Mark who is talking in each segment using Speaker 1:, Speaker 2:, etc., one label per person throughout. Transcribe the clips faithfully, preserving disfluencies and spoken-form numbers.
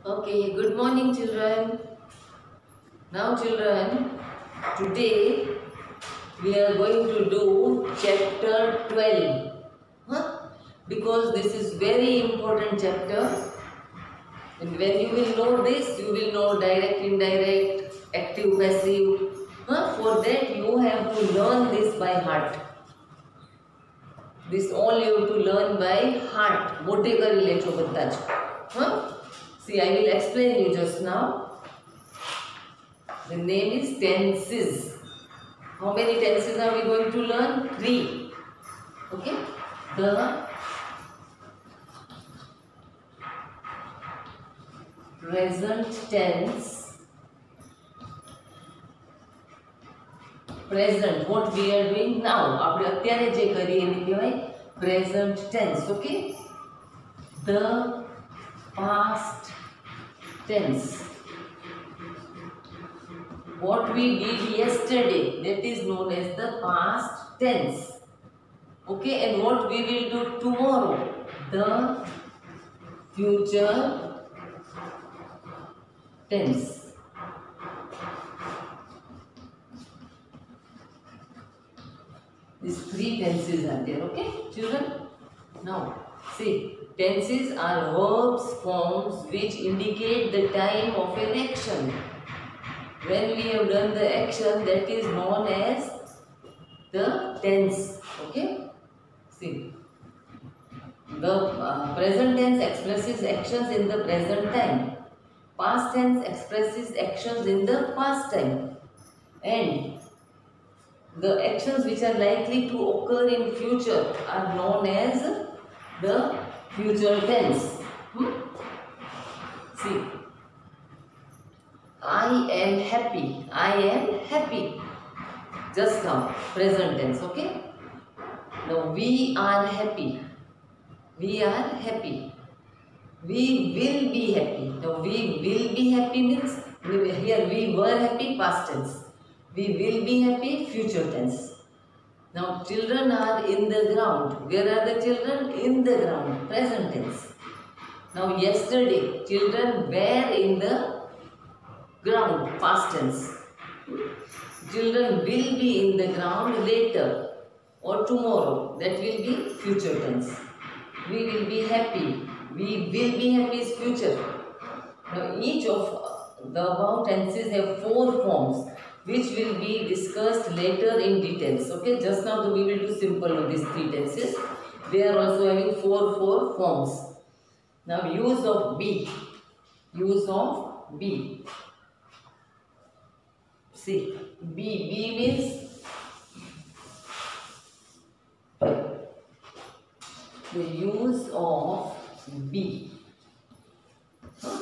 Speaker 1: Okay, good morning children. Now children, today we are going to do chapter twelve. Huh? Because this is very important chapter. And when you will know this, you will know direct, indirect, active, passive. Huh? For that you have to learn this by heart. This all you have to learn by heart. મોટે કરી લેજો બધા જ. Huh? See, I will explain you just now. The name is tenses. How many tenses are we going to learn? Three. Okay? The present tense. Present. What we are doing now. આપણે અત્યારે જે કરીએ એને કહેવાય present tense. Okay? The past tense. What we did yesterday, that is known as the past tense. Okay, and what we will do tomorrow, the future tense. These three tenses are there, okay, children? Now, see, tenses are verbs forms which indicate the time of an action. When we have done the action, that is known as the tense. Okay? See, the uh, present tense expresses actions in the present time. Past tense expresses actions in the past time. And the actions which are likely to occur in future are known as the future tense. Hmm? See, I am happy. I am happy. Just now, present tense, okay? Now, we are happy. We are happy. We will be happy. Now, we will be happy means, here we were happy, past tense. We will be happy, future tense. Now, children are in the ground. Where are the children? In the ground, present tense. Now, yesterday, children were in the ground, past tense. Children will be in the ground later or tomorrow. That will be future tense. We will be happy. We will be happy is future. Now each of the above tenses have four forms which will be discussed later in details. Okay, just now we will do simple of these three tenses. They are also having four four forms. Now use of be. Use of be. See, be, be means the use of be. Huh?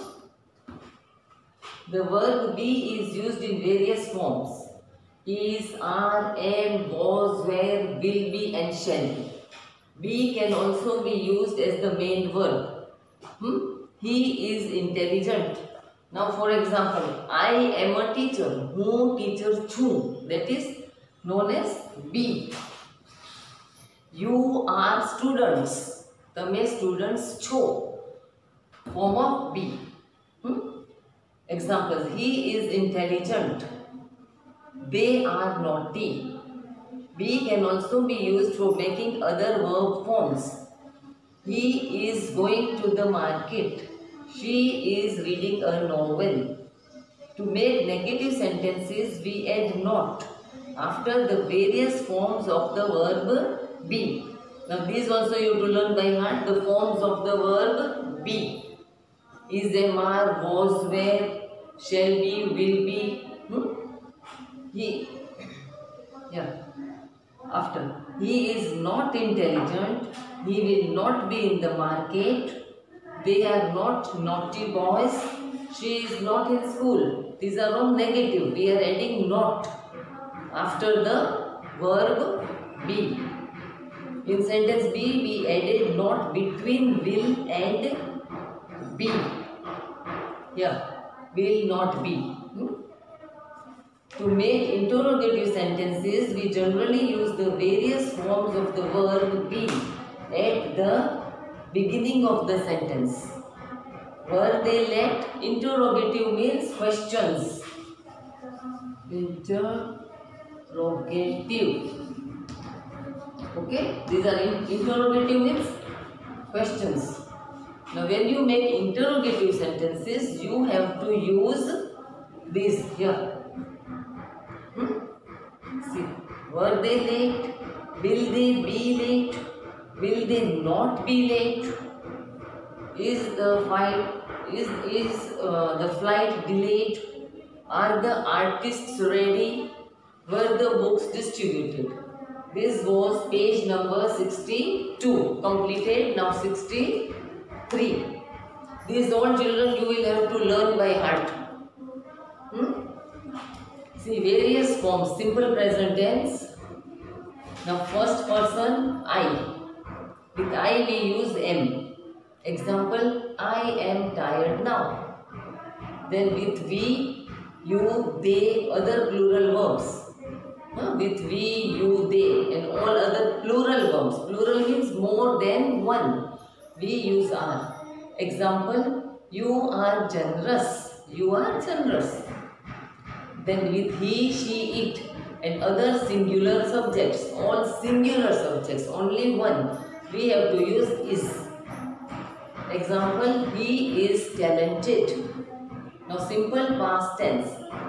Speaker 1: The verb be is used in various forms. Is, are, am, was, were, will be and shall be. Be can also be used as the main verb. Hmm? He is intelligent. Now, for example, I am a teacher. હું teacher છું. That is known as be. You are students. તમે students છો. Form of be. Hmm? Examples. He is intelligent. They are naughty. Be can also be used for making other verb forms. He is going to the market. She is reading a novel. To make negative sentences, we add not after the various forms of the verb be. Now these also you have to learn by heart, the forms of the verb be. Is, am, are, was, were, shall be, will be. Hmm? He, yeah. After, he is not intelligent. He will not be in the market. They are not naughty boys. She is not in school. These are all negative. We are adding not after the verb be. In sentence be, we added not between will and be. Yeah, will not be. Hmm? To make interrogative sentences, we generally use the various forms of the verb be at the beginning of the sentence. Were they late? Interrogative means questions. Interrogative. Okay, these are in, interrogative means questions. Now when you make interrogative sentences, you have to use this here. Hmm? See, were they late? Will they be late? Will they not be late? Is the flight is is uh, the flight delayed? Are the artists ready? Were the books distributed? This was page number sixty-two. Completed. Now sixty-three. These all children you will have to learn by heart. Hmm? See, various forms. Simple present tense. Now first person I. With I we use am. Example, I am tired now. Then with we, you, they, other plural verbs. Huh? With we, you, they and all other plural verbs. Plural means more than one. We use are. Example, you are generous. You are generous. Then with he, she, it and other singular subjects. All singular subjects. Only one. We have to use is. Example, he is talented. Now simple past tense.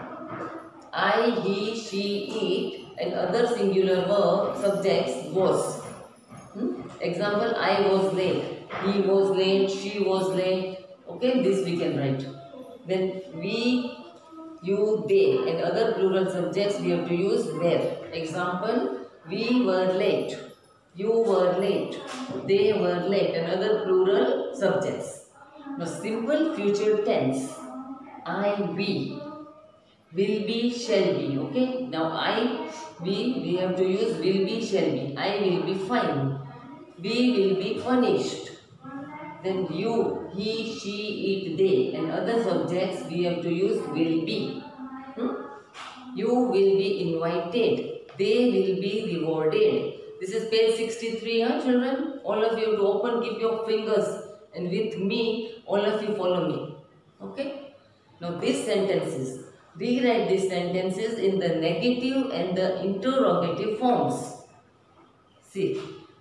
Speaker 1: I, he, she, it and other singular verb subjects was. Hmm? Example, I was late. He was late. She was late. Okay, this we can write. Then we, you, they and other plural subjects we have to use were. Example, we were late. You were late. They were late. And other plural subjects. Now simple future tense. I, we. Will be, shall be. Okay. Now I, we, we have to use will be, shall be. I will be fine. We will be punished. Then you, he, she, it, they and other subjects we have to use will be. Hmm? You will be invited. They will be rewarded. This is page sixty-three, huh, children? All of you have to open, keep your fingers and with me, all of you follow me. Okay? Now these sentences, rewrite these sentences in the negative and the interrogative forms. See.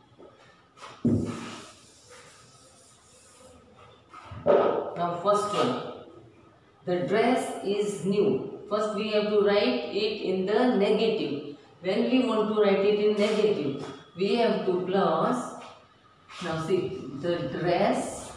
Speaker 1: Now first one, the dress is new. First we have to write it in the negative. When we want to write it in negative, we have to plus, now see, the dress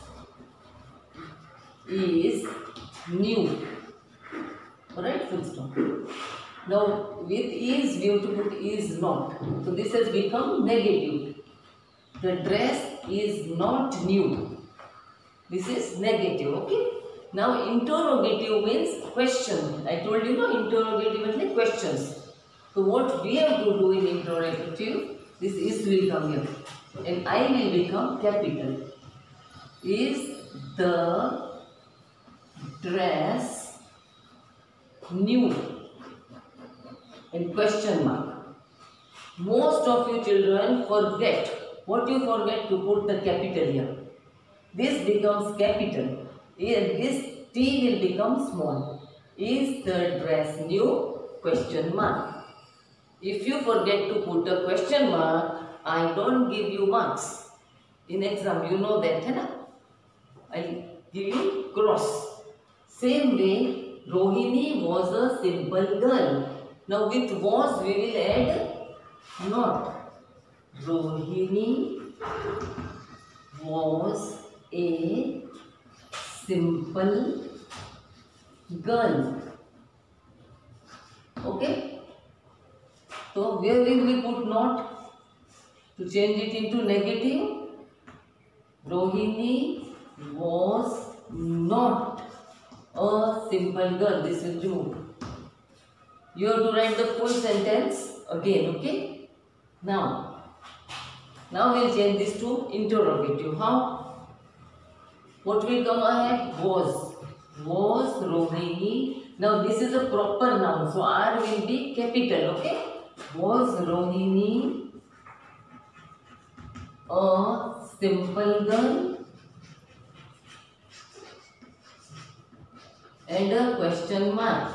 Speaker 1: is new. Alright, full stop. Now with is, we have to put is not. So this has become negative. The dress is not new. This is negative, okay? Now interrogative means question. I told you no, interrogative means like questions. So what we have to do in interrogative, this is will come here. And I will become capital. Is the dress new? And question mark. Most of you children forget. What you forget to put the capital here. This becomes capital. This T will become small. Is the dress new? Question mark. If you forget to put a question mark, I don't give you marks. In exam, you know that, hai na? I give you cross. Same way, Rohini was a simple girl. Now with was, we will add not. Rohini was a simple girl. Okay? So where will we put not? To change it into negative. Rohini was not a simple girl. This will do. You have to write the full sentence again, okay? Now, now we'll change this to interrogative. How? What will come ahead? Was. Was Rohini. Now this is a proper noun. So R will be capital, okay? Was Rohini a simple girl? and a question mark.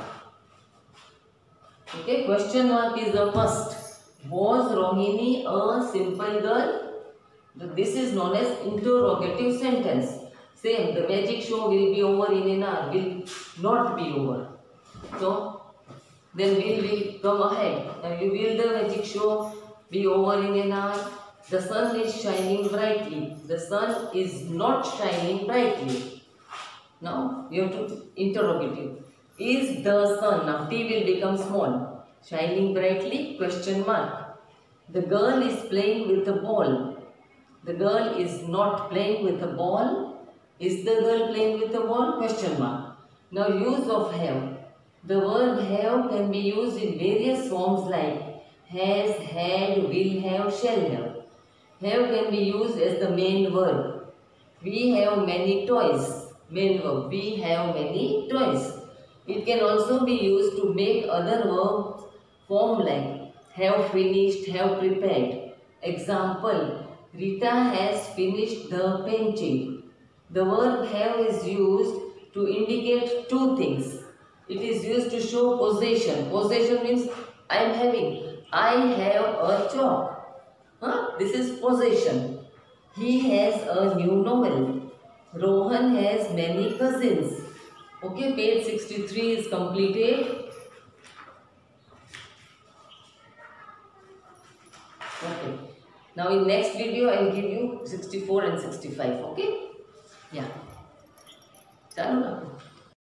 Speaker 1: Okay, question mark is a must. Was Rohini a simple girl? This is known as interrogative sentence. Same, the magic show will be over in an hour, will not be over. So, then will will come ahead. Now, you will the magic show be over in an hour? The sun is shining brightly. The sun is not shining brightly. Now, you have to interrogative. Is the sun, now T will become small, shining brightly? Question mark. The girl is playing with a ball. The girl is not playing with a ball. Is the girl playing with a ball? Question mark. Now, use of have. The verb have can be used in various forms like has, had, will have, shall have. Have can be used as the main verb. We have many toys. Main verb. We have many toys. It can also be used to make other verbs form like have finished, have prepared. Example, Rita has finished the painting. The verb have is used to indicate two things. It is used to show possession. Possession means I am having. I have a chalk. Huh? This is possession. He has a new novel. Rohan has many cousins. Okay, page sixty-three is completed. Okay. Now in next video I will give you sixty-four and sixty-five. Okay? Yeah. Done.